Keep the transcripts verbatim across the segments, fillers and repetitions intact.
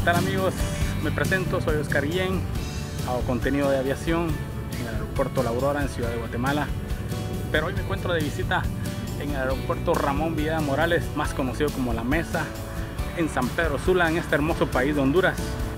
tal amigos? Me presento, soy Oscar Guillén, hago contenido de aviación en el aeropuerto La Aurora en Ciudad de Guatemala, pero hoy me encuentro de visita en el aeropuerto Ramón Villeda Morales, más conocido como La Mesa, en San Pedro Sula, en este hermoso país de Honduras.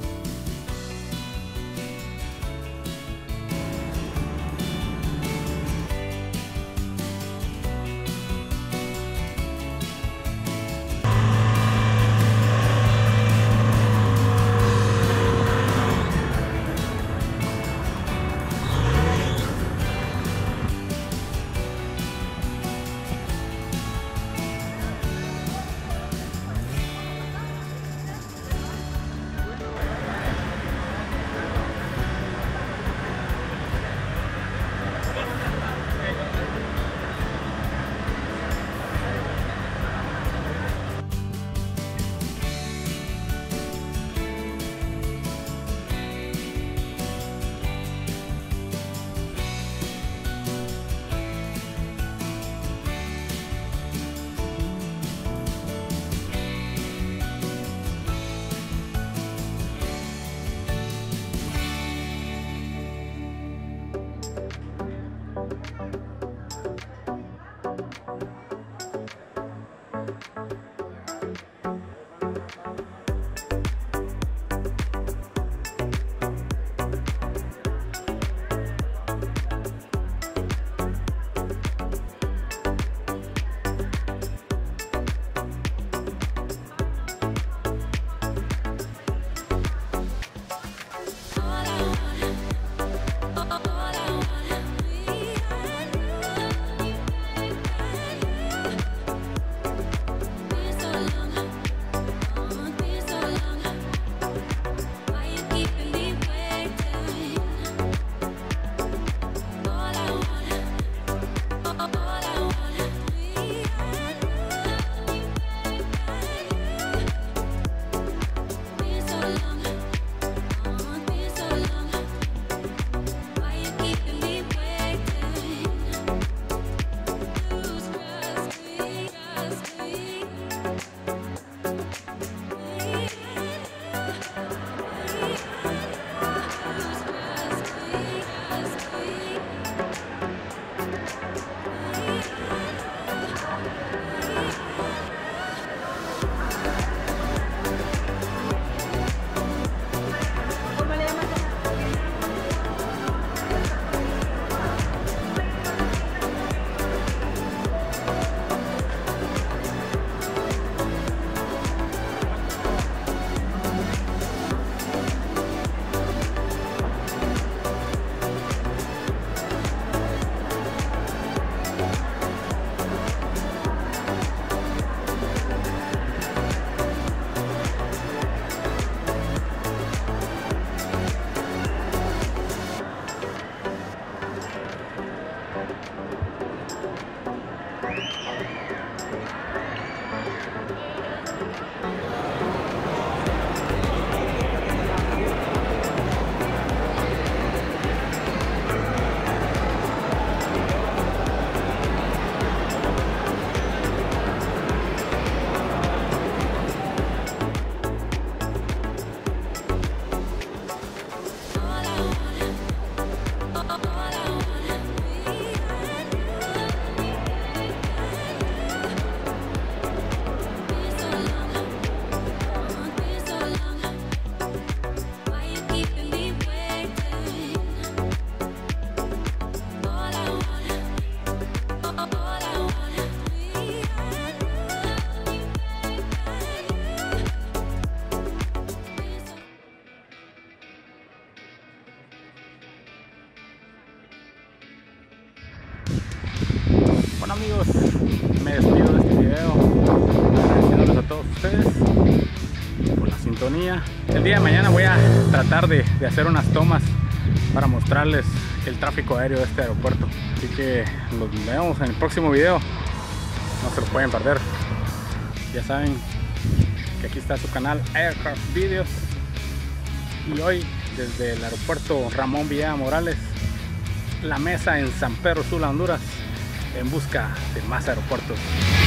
Bueno amigos, me despido de este video agradeciéndoles a todos ustedes por la sintonía. El día de mañana voy a tratar de, de hacer unas tomas para mostrarles el tráfico aéreo de este aeropuerto, así que nos vemos en el próximo video, no se lo pueden perder. Ya saben que aquí está su canal Aircraft Videos, y hoy desde el aeropuerto Ramón Villeda Morales, La Mesa en San Pedro Sula, Honduras, en busca de más aeropuertos.